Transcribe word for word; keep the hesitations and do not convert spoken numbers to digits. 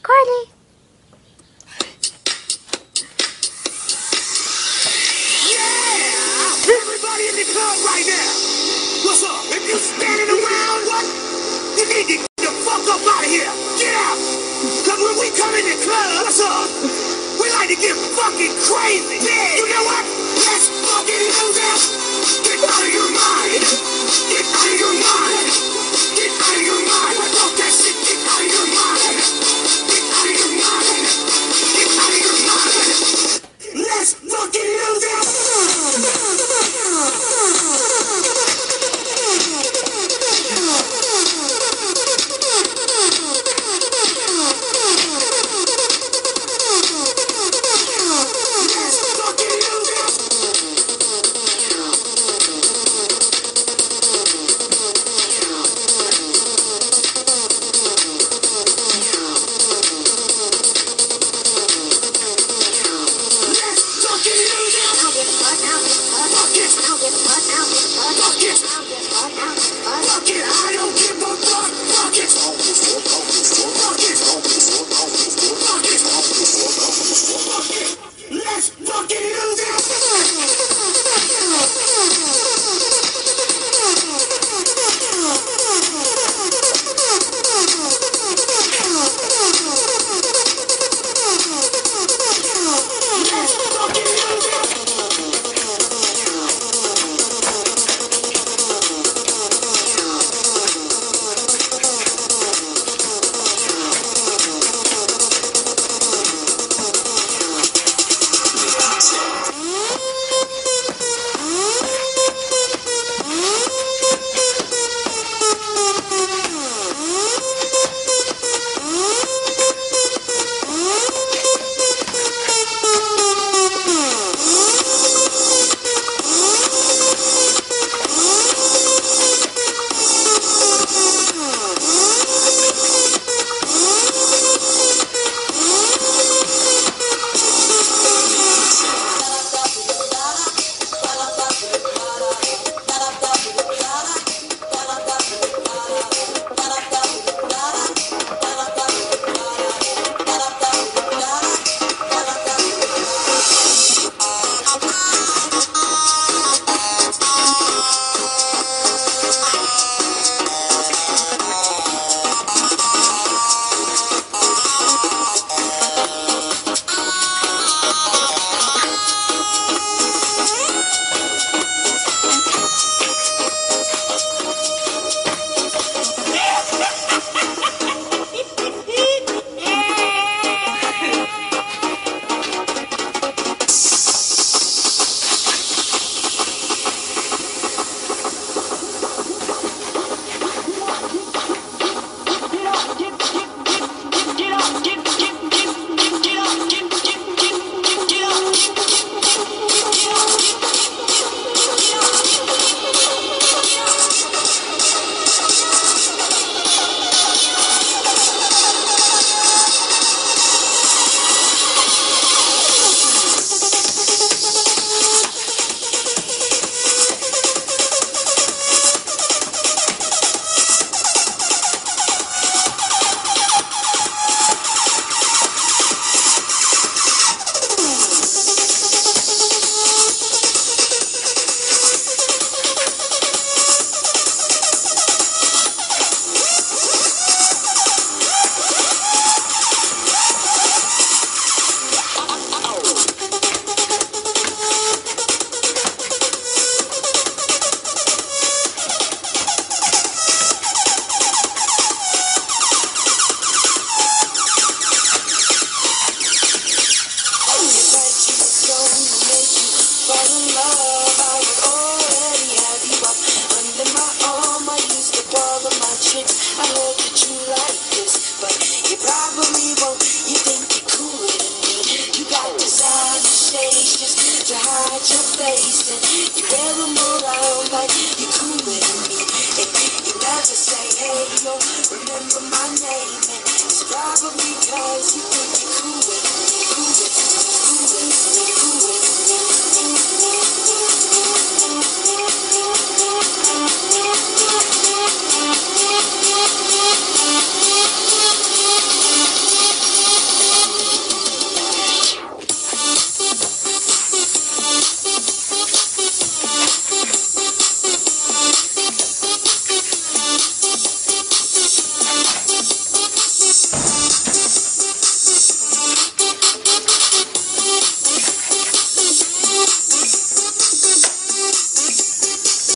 Carly. Yeah! Everybody in the club right now! What's up? If you standing around, what? You need to get the fuck up out of here! Get out! Cause when we come in the club, what's up? We like to get fucking crazy! Yeah! You know what? Let's fucking lose it! Get out of your mind! Get out of your mind! Get out of your mind! Fuck that shit! Get out of your mind! Get out of your mind! Get out of your mind! Let's fucking lose it! Remember my name, and it's probably because you think you're cool.